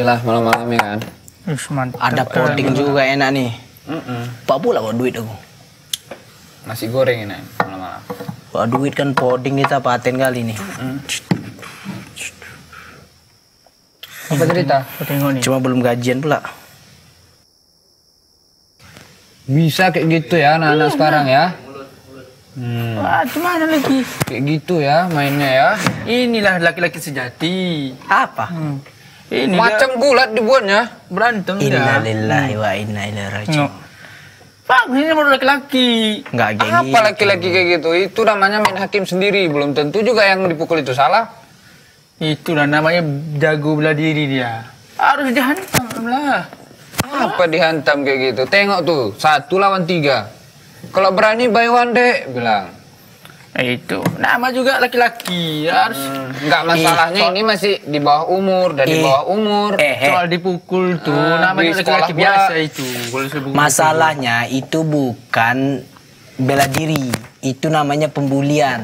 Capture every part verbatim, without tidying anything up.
Iyalah malam-malam ya kan. Ush, mantap. Ada pudding juga enak nih. Mm-mm. Pak pula bawa duit aku. Nasi goreng ini malam-malam. Bawa duit kan pudding kita paten kali nih. Mm. Apa cerita? Aku tengok nih. Cuma belum gajian pula. Bisa kayak gitu ya anak-anak sekarang ya. Hmm. Wah, gimana lagi? Kayak gitu ya mainnya ya. Inilah laki-laki sejati. Apa? Hmm. Ini Macam bulat dibuatnya. berantem dia. Innalillahi wa inna ilaihi raji'un. Pak, ini baru laki-laki. Enggak kayak Apa gitu. laki-laki kayak gitu? Itu namanya main hakim sendiri. Belum tentu juga yang dipukul itu salah. Itulah namanya jago bela diri dia. Harus dihantam lah. Apa dihantam kayak gitu? Tengok tuh, satu lawan tiga. Kalau berani buy one day, bilang. Eh, itu nama juga laki-laki. Harus Enggak masalahnya ini masih di bawah umur dan di Eh. bawah umur. Eh, eh. soal dipukul tuh. Ah, namanya di sekolah laki-laki pula. biasa itu. Kalau sebut Masalahnya itu bukan bela diri, itu namanya pembulian.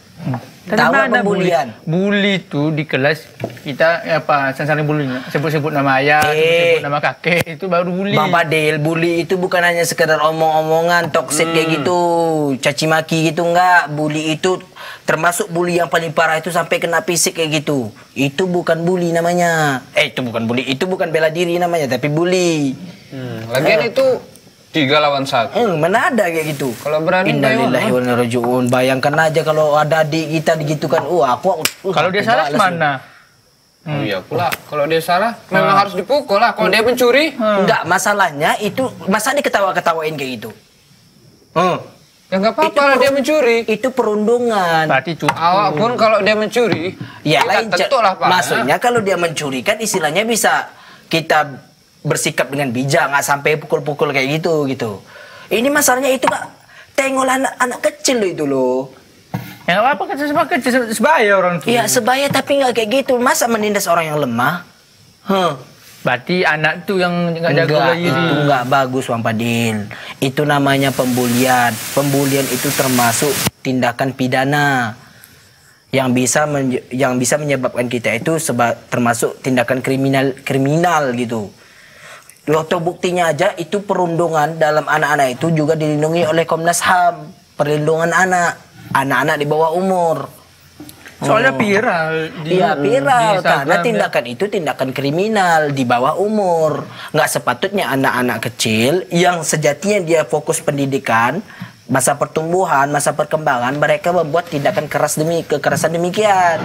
Tahu nggak pembulian? Bully tuh di kelas kita apa saling bully, sebut-sebut nama ayah, Eh. sebut nama kakek, itu baru bully. Bang Padel, bully itu bukan hanya sekedar omong-omongan toxic kayak gitu, caci maki gitu, enggak. Bully itu termasuk bully yang paling parah itu sampai kena fisik kayak gitu. Itu bukan bully namanya. Eh, itu bukan bully, itu bukan bela diri namanya, tapi bully. Hmm, lagian itu tiga lawan satu. Hmm, mana ada kayak gitu. Kalau berani Innalillahi wa inna ilaihi raji'un. Bayangkan aja kalau ada adik kita digitukan. Wah, aku uh, Kalau dia aku salah balas mana? Oh iya pula. Kalau dia salah, memang harus dipukul lah. Kalau dia pencuri, nih. Enggak, masalahnya itu masa diketawa-ketawain kayak gitu. Hmm. ya nggak apa-apa lah dia mencuri. Itu perundungan. Berarti cukup. Awak pun kalau dia mencuri, Ya kita lain tentu lah Pak. maksudnya kalau dia mencuri kan istilahnya bisa kita bersikap dengan bijak, nggak sampai pukul-pukul kayak gitu gitu. Ini masalahnya itu kak, tengoklah anak-anak kecil loh itu loh. Ya nggak apa-apa kan sebab kecil sebaya orang tuh. Iya sebaya tapi nggak kayak gitu. Masa menindas orang yang lemah? Huh. Berarti anak tuh yang nggak jago Enggak, bela diri. itu nggak bagus Bang Padil. Itu namanya pembulian. Pembulian itu termasuk tindakan pidana yang bisa menye- yang bisa menyebabkan kita itu seba- termasuk tindakan kriminal kriminal gitu. Loto buktinya aja itu perundungan dalam anak-anak itu juga dilindungi oleh Komnas H A M, perlindungan anak, anak-anak di bawah umur. Soalnya Oh. viral. di- Iya di viral Instagram karena ya. tindakan itu tindakan kriminal di bawah umur. Nggak sepatutnya anak-anak kecil yang sejatinya dia fokus pendidikan, masa pertumbuhan, masa perkembangan, mereka membuat tindakan keras demi kekerasan demikian.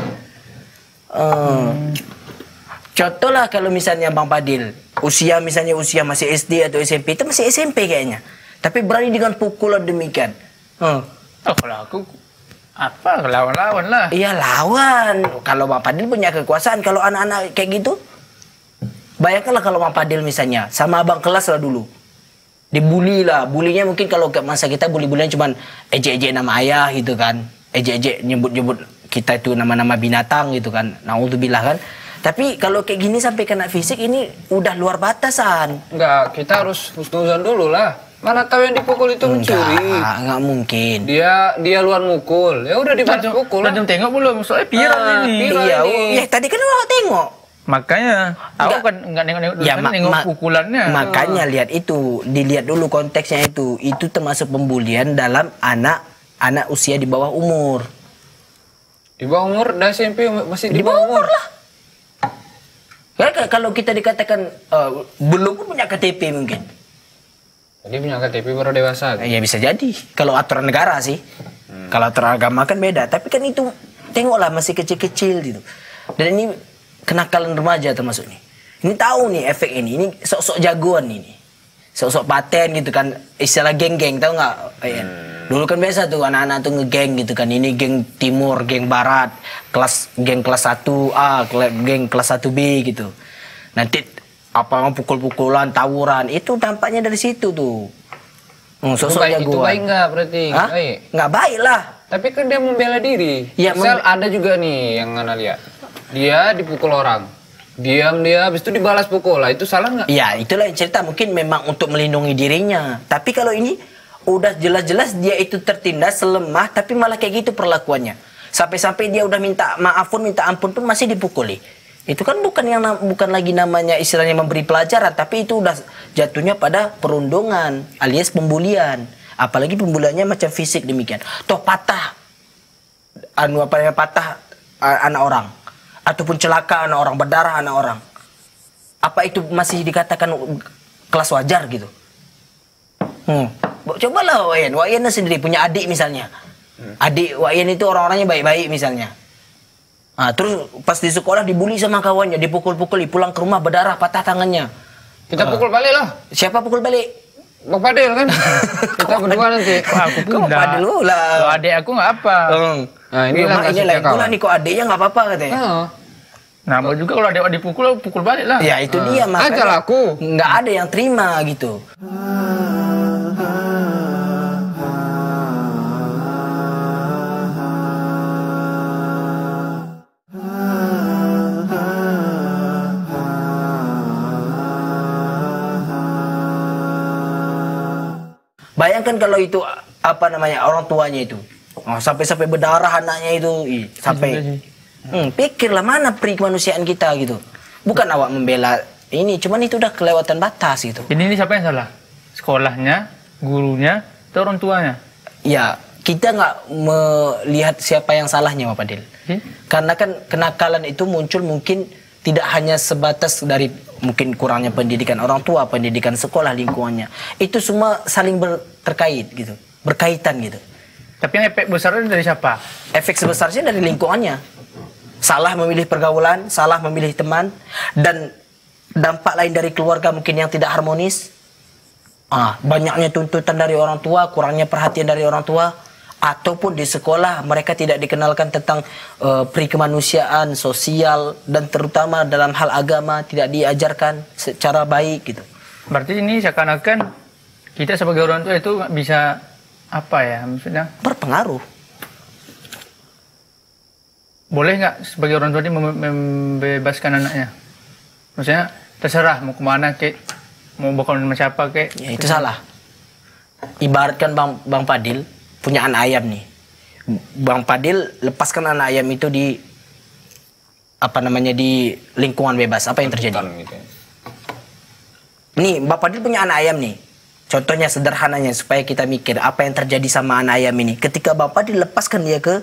Hmm. Contoh lah kalau misalnya Bang Padil, usia misalnya usia masih S D atau S M P, itu masih S M P kayaknya. Tapi berani dengan pukulan demikian. Hmm. Oh, kalau aku apa lawan-lawan lah. Iya lawan. Kalau Bang Padil punya kekuasaan, kalau anak-anak kayak gitu, bayangkanlah kalau Bang Padil misalnya sama abang kelas lah dulu, dibully lah. Bulinya mungkin kalau ke masa kita bully-bulian cuman ejek-ejek nama ayah gitu kan, ejek-ejek nyebut-nyebut kita itu nama-nama binatang gitu kan. Naudzubillah kan. Tapi kalau kayak gini sampai kena fisik ini udah luar batasan. Enggak, kita harus husnuzon dulu lah. Mana tahu yang dipukul itu mencuri. Enggak, enggak mungkin. Dia dia luar mukul. Ya udah dibalas Udah pukul. lah. udah tengok belum? Soalnya viral Ah, ini. viral. Iya, ini. oh, ya tadi kan awak tengok. Makanya aku Enggak. kan nggak nengok-nengok dulu, Ya, kan mak- nengok mak- pukulannya. Makanya lihat itu, dilihat dulu konteksnya itu. Itu termasuk pembulian dalam anak anak usia di bawah umur. Di bawah umur, dah S M P masih di, Di bawah umur lah. Ya, k- kalau kita dikatakan eh, belum pun punya K T P mungkin. Jadi punya K T P baru dewasa. Eh, ya bisa jadi. Kalau aturan negara sih. Kalau aturan agama kan beda. Tapi kan itu tengoklah masih kecil-kecil gitu. Dan ini kenakalan remaja termasuk nih. Ini tahu nih efek ini. Ini sok-sok jagoan ini. Sok-sok paten gitu kan. Istilah geng-geng tahu nggak? Eh, Dulu kan biasa tuh anak-anak tuh ngegeng gitu kan. Ini geng timur, geng barat, kelas geng kelas satu A, kela- geng kelas satu B gitu. Nanti apa pukul-pukulan, tawuran, itu dampaknya dari situ tuh. Hmm, Itu sosok baik, itu jagoan. baik nggak berarti? Hah? Baik. Nggak baik lah. Tapi kan dia membela diri. Ya, Misal mem- ada juga nih yang Ana lihat. Dia dipukul orang. Diam dia, habis itu dibalas pukul. Lah itu salah nggak? Ya itulah yang cerita mungkin memang untuk melindungi dirinya. Tapi kalau ini udah jelas-jelas dia itu tertindas lemah, tapi malah kayak gitu perlakuannya. Sampai-sampai dia udah minta maaf pun, minta ampun pun masih dipukuli. Itu kan bukan yang na- bukan lagi namanya istilahnya memberi pelajaran, tapi itu udah jatuhnya pada perundungan alias pembulian. Apalagi pembuliannya macam fisik demikian. Toh patah anu apa namanya patah uh, anak orang ataupun celaka anak orang, berdarah anak orang. Apa itu masih dikatakan kelas wajar gitu? Hmm. Cobalah Wayan, Wayan sendiri punya adik misalnya. Adik Wayan itu orang-orangnya baik-baik misalnya. Nah, terus pas di sekolah dibully sama kawannya, dipukul-pukul, pulang ke rumah berdarah, patah tangannya. Kita uh. pukul balik lah. Siapa pukul balik? Bang Fadil kan? Kita berdua nanti. Kok aku pun Kok Fadil lu lah? Kalau adik aku nggak apa. Hmm. Nah, Ini inilah makanya kasusnya lain pula kawan. nih kok adiknya nggak apa-apa katanya. Oh. Nah, mau juga kalau adik dipukul, pukul balik lah. Ya itu dia Aja makanya. lah aku. Nggak ada yang terima gitu. Bayangkan kalau itu apa namanya orang tuanya itu oh, sampai-sampai berdarah anaknya itu, ih, sampai hmm, pikirlah mana peri kemanusiaan kita gitu. Bukan awak membela ini, cuman itu udah kelewatan batas gitu. Jadi ini siapa yang salah? Sekolahnya, gurunya, atau orang tuanya? Ya kita nggak melihat siapa yang salahnya, Pak Fadil. Hmm? Karena kan kenakalan itu muncul mungkin tidak hanya sebatas dari mungkin kurangnya pendidikan orang tua, pendidikan sekolah, lingkungannya. Itu semua saling ber- terkait gitu, berkaitan gitu. Tapi yang efek besarnya dari siapa? Efek sebesarnya dari lingkungannya. Salah memilih pergaulan, salah memilih teman, dan dampak lain dari keluarga mungkin yang tidak harmonis. Ah, banyaknya tuntutan dari orang tua, kurangnya perhatian dari orang tua, ataupun di sekolah mereka tidak dikenalkan tentang uh, peri kemanusiaan, sosial, dan terutama dalam hal agama tidak diajarkan secara baik gitu. Berarti ini seakan-akan kita sebagai orang tua itu nggak bisa apa ya maksudnya? Berpengaruh. Boleh nggak sebagai orang tua ini mem- membebaskan anaknya? Maksudnya terserah mau kemana kek, mau bakal sama siapa kek? Ya, itu salah. Ibaratkan Bang Bang Fadil punya anak ayam nih. Bang Fadil lepaskan anak ayam itu di apa namanya di lingkungan bebas. Apa yang terjadi? Gitu. Nih, Bang Fadil punya anak ayam nih. Contohnya sederhananya supaya kita mikir apa yang terjadi sama anak ayam ini. Ketika Bang Fadil lepaskan dia ke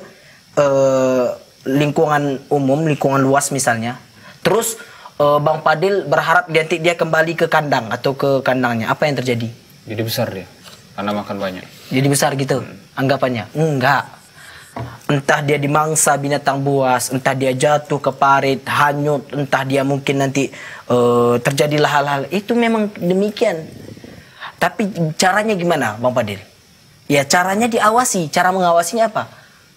uh, lingkungan umum, lingkungan luas misalnya. Terus uh, Bang Fadil berharap nanti dia kembali ke kandang atau ke kandangnya. Apa yang terjadi? Jadi besar dia. Karena makan banyak. Jadi besar gitu anggapannya? Enggak. Entah dia dimangsa binatang buas, entah dia jatuh ke parit, hanyut, entah dia mungkin nanti uh, terjadilah hal-hal. Itu memang demikian. Tapi caranya gimana, Bang Fadil? Ya caranya diawasi. Cara mengawasinya apa?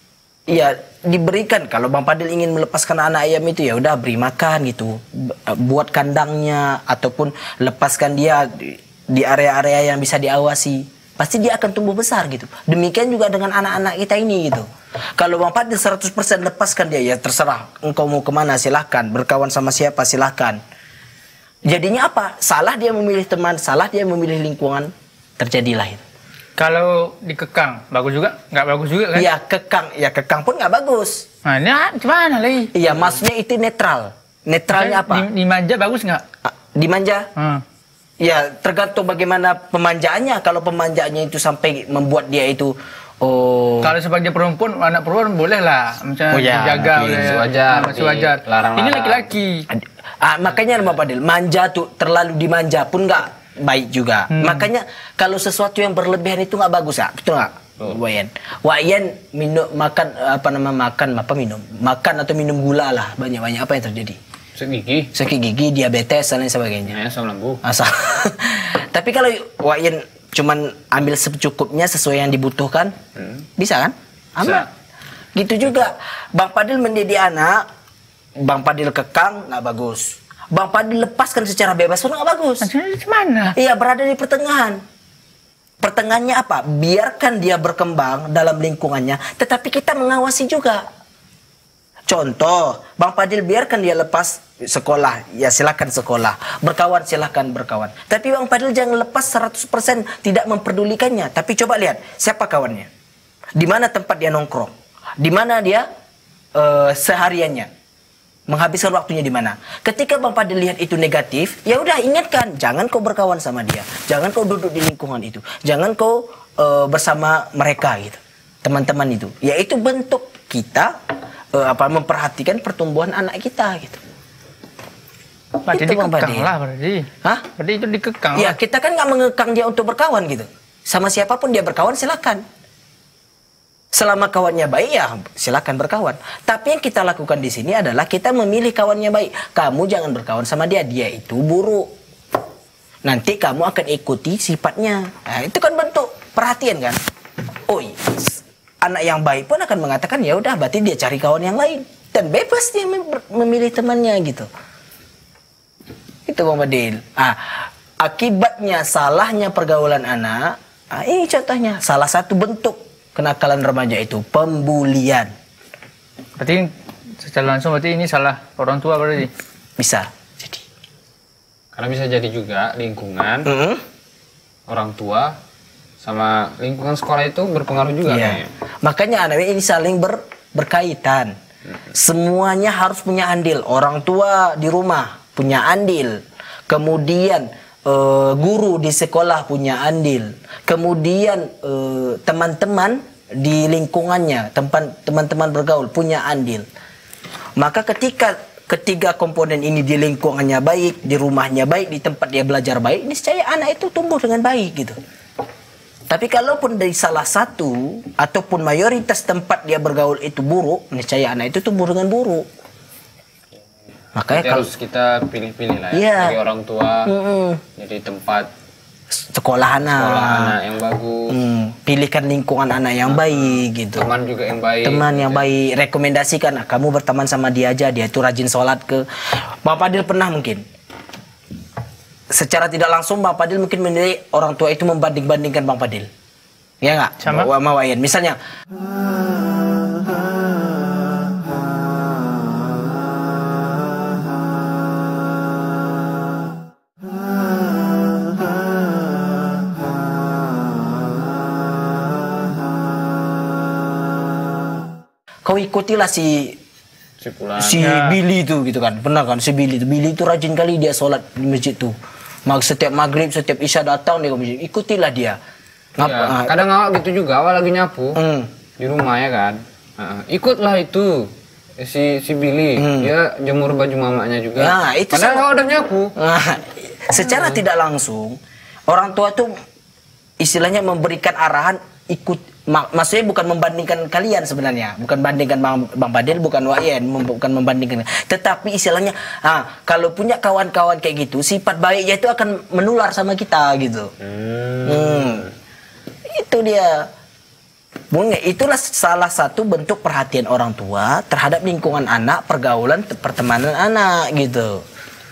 Ya diberikan. Kalau Bang Fadil ingin melepaskan anak ayam itu ya udah beri makan gitu. Buat kandangnya ataupun lepaskan dia di area-area yang bisa diawasi. Pasti dia akan tumbuh besar gitu. Demikian juga dengan anak-anak kita ini gitu. Kalau Bang Fadil seratus persen lepaskan dia, ya terserah. Engkau mau kemana silahkan. Berkawan sama siapa silahkan. Jadinya apa? Salah dia memilih teman, salah dia memilih lingkungan. Terjadilah itu. Kalau dikekang, bagus juga? Nggak bagus juga kan? Ya kekang, ya kekang pun nggak bagus. Nah, ini gimana lagi? Iya maksudnya itu netral. Netralnya apa? Di, dimanja bagus nggak? Ah, Dimanja? Hmm. Ya tergantung bagaimana pemanjaannya. Kalau pemanjaannya itu sampai membuat dia itu oh Kalau sebagai perempuan, anak perempuan boleh lah, misalnya Oh, ya, dijaga mungkin oleh sewajar, ah, masih wajar. dilarang-larang. Ini laki-laki. Ah, makanya Mbak Fadil, manja tuh terlalu dimanja pun nggak baik juga. Hmm. Makanya kalau sesuatu yang berlebihan itu nggak bagus, ah, betul nggak? Oh. Wayan, Wayan minum makan apa nama makan apa minum makan atau minum gula lah banyak-banyak, apa yang terjadi? Sakit gigi. Sakit gigi, diabetes dan lain sebagainya. Ya, asam lambung. Asal. Tapi kalau Wayan cuman ambil secukupnya sesuai yang dibutuhkan, Hmm. bisa kan? Aman. Gitu juga. Bang Fadil mendidik anak, Bang Fadil kekang nggak bagus. Bang Fadil lepaskan secara bebas pun nggak bagus. Maksudnya di mana? Iya, berada di pertengahan. Pertengahannya apa? Biarkan dia berkembang dalam lingkungannya, tetapi kita mengawasi juga. Contoh, Bang Fadil biarkan dia lepas sekolah, ya silakan sekolah. Berkawan silakan berkawan. Tapi Bang Fadil jangan lepas seratus persen tidak memperdulikannya. Tapi coba lihat siapa kawannya. Di mana tempat dia nongkrong? Di mana dia uh, sehariannya? Menghabiskan waktunya di mana? Ketika Bang Fadil lihat itu negatif, ya udah ingatkan, jangan kau berkawan sama dia, jangan kau duduk di lingkungan itu, jangan kau uh, bersama mereka gitu, teman-teman itu. Ya itu bentuk kita uh, apa memperhatikan pertumbuhan anak kita gitu. Berarti Itu, Bang dikekang Fadil. lah berarti. Hah? Berarti itu dikekang Ya lah. kita kan nggak mengekang dia untuk berkawan gitu. Sama siapapun dia berkawan silakan. Selama kawannya baik ya silakan berkawan. Tapi yang kita lakukan di sini adalah kita memilih kawannya baik. Kamu jangan berkawan sama dia, dia itu buruk. Nanti kamu akan ikuti sifatnya. Nah, itu kan bentuk perhatian kan. Oh iya, anak yang baik pun akan mengatakan ya udah berarti dia cari kawan yang lain dan bebas dia mem- memilih temannya gitu. Itu Bang Fadil. Ah, akibatnya salahnya pergaulan anak. Ah, ini contohnya salah satu bentuk kenakalan remaja itu pembulian. Berarti secara langsung berarti ini salah orang tua berarti. Bisa jadi. Karena bisa jadi juga lingkungan, Mm-hmm. orang tua, sama lingkungan sekolah itu berpengaruh juga Iya. kayaknya. Makanya anak ini saling ber, berkaitan. Semuanya harus punya andil. Orang tua di rumah punya andil. Kemudian eh, guru di sekolah punya andil. Kemudian eh, teman-teman di lingkungannya, tempat teman-teman bergaul punya andil. Maka ketika ketiga komponen ini di lingkungannya baik, di rumahnya baik, di tempat dia belajar baik, niscaya anak itu tumbuh dengan baik gitu. Tapi kalaupun dari salah satu ataupun mayoritas tempat dia bergaul itu buruk, niscaya anak itu tumbuh dengan buruk. Makanya Jadi kalau harus kita pilih-pilih lah ya. Iya. Dari orang tua, Mm-mm. jadi tempat sekolah anak, sekolah anak yang bagus, Hmm, pilihkan lingkungan anak yang baik gitu. teman juga yang baik. Teman yang baik, rekomendasikan ah, kamu berteman sama dia aja, dia itu rajin sholat ke. Bang Fadil pernah mungkin secara tidak langsung Bang Fadil mungkin menilai orang tua itu membanding-bandingkan Bang Fadil. Ya nggak? Sama. Sama Wayan. Misalnya kau ikutilah si Si Fulan. si Ya. Billy itu gitu kan, pernah kan si Billy itu Billy itu rajin kali dia sholat di masjid tuh. Mag setiap maghrib setiap isya datang dia ke masjid, ikutilah dia. Ngap, Iya, ah, kadang awal gitu juga, awal lagi nyapu hmm. di rumah ya kan. Heeh. Ikutlah itu si si Billy, Hmm. dia jemur baju mamanya juga. Nah, itu Padahal sama- awal udah nyapu. Nah, secara tidak langsung orang tua tuh istilahnya memberikan arahan ikut, mak maksudnya bukan membandingkan kalian sebenarnya, bukan bandingkan Bang, Bang Fadil, bukan Wayan, mem bukan membandingkan, tetapi istilahnya, ah kalau punya kawan-kawan kayak gitu, sifat baiknya itu akan menular sama kita gitu. Hmm. Hmm. Itu dia. Mungkin itulah salah satu bentuk perhatian orang tua terhadap lingkungan anak, pergaulan, pertemanan anak gitu.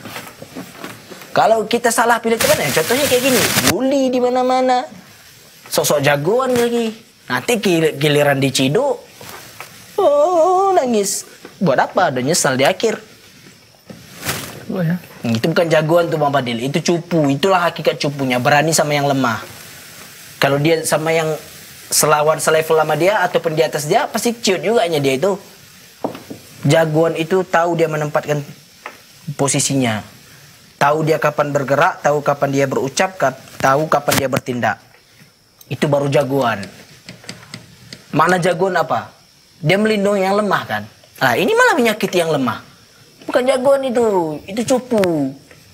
Kalau kita salah pilih teman, ya contohnya kayak gini, bully di mana-mana, sosok jagoan lagi. Nanti gil- giliran diciduk, oh nangis. Buat apa? Udah nyesal di akhir. Oh ya. Hmm, Itu bukan jagoan tuh Bang Fadil, itu cupu. Itulah hakikat cupunya, berani sama yang lemah. Kalau dia sama yang selawan selevel sama dia ataupun di atas dia, pasti ciut juga nya dia itu. Jagoan itu tahu dia menempatkan posisinya. Tahu dia kapan bergerak, tahu kapan dia berucap, ka- tahu kapan dia bertindak. Itu baru jagoan. Mana jagoan apa? Dia melindungi yang lemah kan. Nah, ini malah menyakiti yang lemah. Bukan jagoan itu, itu cupu.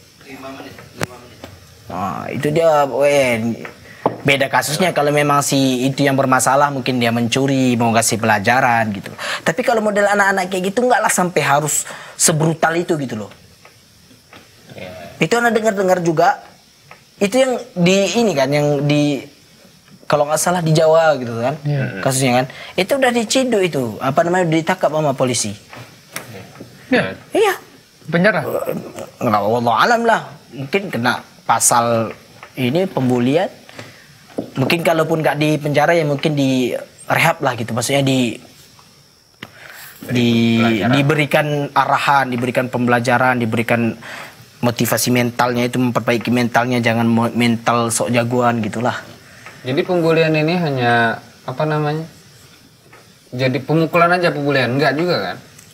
Nah, itu dia, wen. Beda kasusnya kalau memang si itu yang bermasalah, mungkin dia mencuri, mau kasih pelajaran gitu. Tapi kalau model anak-anak kayak gitu nggak lah sampai harus sebrutal itu gitu loh. Itu anak dengar-dengar juga. Itu yang di ini kan, yang di kalau nggak salah di Jawa gitu kan, Iya. kasusnya kan. Itu udah diciduk itu, apa namanya, ditangkap sama polisi. Ya, Iya. penjara. Nggak, wallah alam lah. Mungkin kena pasal ini pembulian. Mungkin kalaupun nggak di penjara ya mungkin di rehab lah gitu. Maksudnya di di pembelajaran. diberikan arahan, diberikan pembelajaran, diberikan motivasi mentalnya, itu memperbaiki mentalnya, jangan mo- mental sok jagoan gitulah. Jadi pembulian ini hanya apa namanya? Jadi pemukulan aja pembulian, enggak juga kan?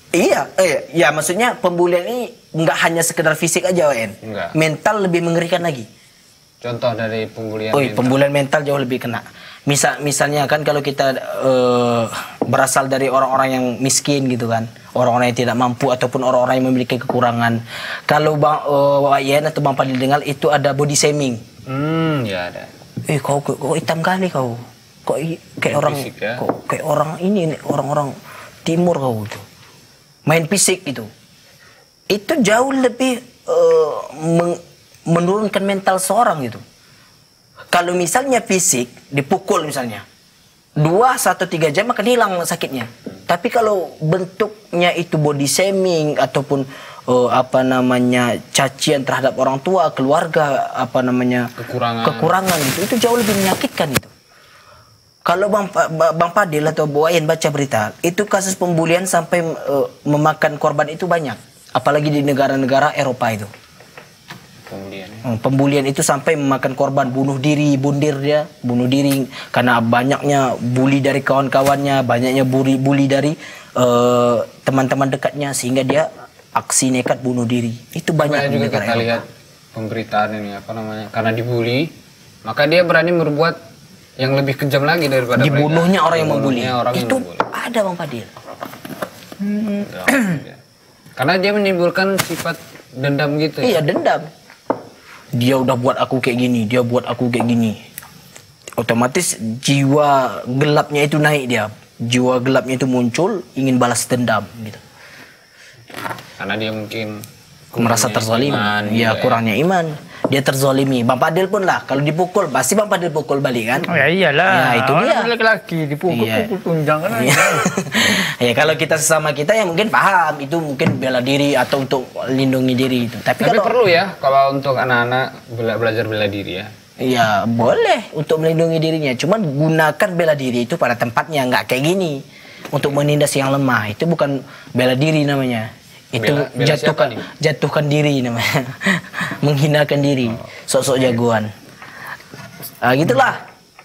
Iya, eh, ya maksudnya pembulian ini nggak hanya sekedar fisik aja, W N. Enggak. Mental lebih mengerikan lagi. Contoh dari pembulian Oh, mental. pembulian mental jauh lebih kena. Misal, misalnya kan kalau kita eh, berasal dari orang-orang yang miskin gitu kan, orang-orang yang tidak mampu ataupun orang-orang yang memiliki kekurangan. Kalau bang uh, Wayan atau Bang Fadil dengar itu ada body shaming. Hmm, ya ada. Eh kau kau, kau hitam kali kau. Kok i- kayak Main orang fisik, ya? kok kayak orang ini nih, orang-orang timur kau itu. Main fisik itu. Itu jauh lebih eh, meng- menurunkan mental seorang gitu. Kalau misalnya fisik dipukul misalnya dua satu tiga jam akan hilang sakitnya. Tapi kalau bentuknya itu body shaming ataupun eh, apa namanya cacian terhadap orang tua, keluarga, apa namanya Kekurangan. kekurangan gitu, itu jauh lebih menyakitkan itu. Kalau Bang Pa- Ba- Bang Fadil atau Bu Wayan baca berita, itu kasus pembulian sampai eh, memakan korban itu banyak, apalagi di negara-negara Eropa itu. Pembulian. Hmm, Pembulian itu sampai memakan korban, bunuh diri, bundir dia, bunuh diri karena banyaknya bully dari kawan-kawannya, banyaknya bully, bully dari eh, teman-teman dekatnya sehingga dia aksi nekat bunuh diri. Itu banyak Banyak di juga negara kita Eropa. lihat pemberitaan ini apa namanya, karena dibully maka dia berani berbuat yang lebih kejam lagi daripada Dibunuhnya mereka. orang yang membuli. Dibunuhnya orang yang Itu membuli. ada Bang Fadil. Ya. Karena dia menimbulkan sifat dendam gitu. Iya ya. dendam. Dia udah buat aku kayak gini, dia buat aku kayak gini. Otomatis jiwa gelapnya itu naik dia. Jiwa gelapnya itu muncul, ingin balas dendam gitu. Karena dia mungkin Merasa kurangnya terzalimi. iman, Ya, gitu kurangnya iman. Dia terzalimi. Bang Fadil pun lah, kalau dipukul pasti Bang Fadil pukul balik kan? Oh ya iyalah. Ya, itu Orang dia. laki-laki Iya. dipukul-pukul tunjang kan. Iya. Ya kalau kita sesama kita ya mungkin paham itu mungkin bela diri atau untuk lindungi diri itu. Tapi, Tapi kalau perlu ya kalau untuk anak-anak bela- belajar bela diri ya. ya boleh untuk melindungi dirinya. Cuman gunakan bela diri itu pada tempatnya, nggak kayak gini. Untuk menindas yang lemah itu bukan bela diri namanya. Itu Bela- bela jatuhkan siapa nih? jatuhkan diri namanya. Menghinakan diri. Sok-sok jagoan. Ah gitulah.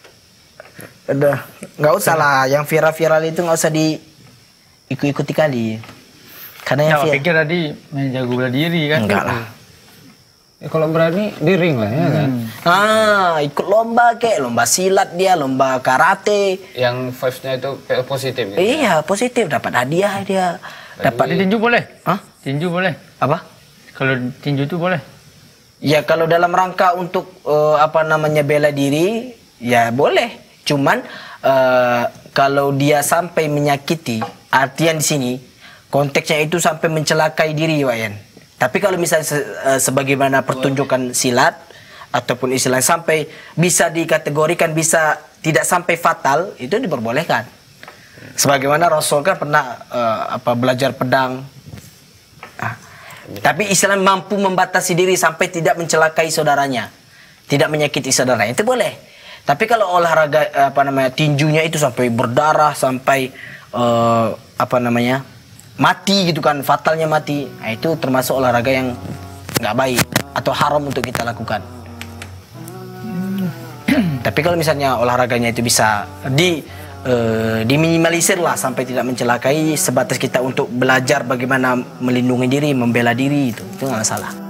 Udah, nggak usah lah. Yang viral-viral itu nggak usah diikut-ikuti kali. Karena Ya, yang viral. pikir tadi main jago bela diri kan. Enggak lah. Ya, kalau berani di ring lah ya kan. Ah, ikut lomba kek, lomba silat dia, lomba karate. Yang vibes-nya itu positif gitu. Iya, positif, dapat hadiah dia. Dapat Tadi tinju boleh? Hah? Tinju boleh? apa? Kalau tinju itu boleh? Ya kalau dalam rangka untuk eh, apa namanya bela diri, ya boleh. Cuman eh, kalau dia sampai menyakiti, artian di sini konteksnya itu sampai mencelakai diri, Wayan. Tapi kalau misalnya se- eh, sebagaimana pertunjukan silat ataupun istilah sampai bisa dikategorikan bisa tidak sampai fatal, itu diperbolehkan. Sebagaimana Rasul kan pernah eh, apa belajar pedang. Ah. Tapi Islam mampu membatasi diri sampai tidak mencelakai saudaranya, tidak menyakiti saudaranya, itu boleh. Tapi kalau olahraga eh, apa namanya tinjunya itu sampai berdarah, sampai eh, apa namanya mati gitu kan, fatalnya mati, nah, itu termasuk olahraga yang nggak baik atau haram untuk kita lakukan. Tapi kalau misalnya olahraganya itu bisa di eh, diminimalisir lah sampai tidak mencelakai, sebatas kita untuk belajar bagaimana melindungi diri, membela diri, itu itu nggak masalah.